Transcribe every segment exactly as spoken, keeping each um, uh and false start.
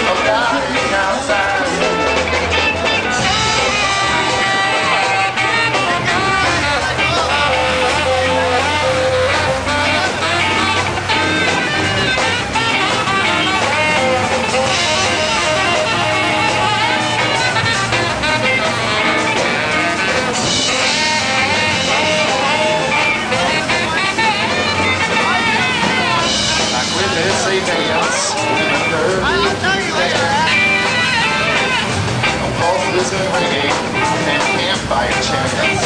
of dying outside. Dance a pulse is ringing and campfire chants,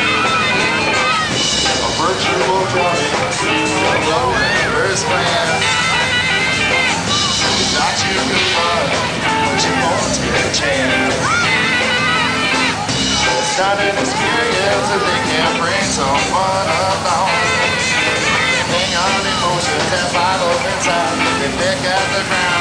a virtual drumming, a low and verse glance. It's not too good fun, but you won't take a chance. It's not an experience that they can't bring some fun along. Hang on emotions and bottles inside, they pick at the ground.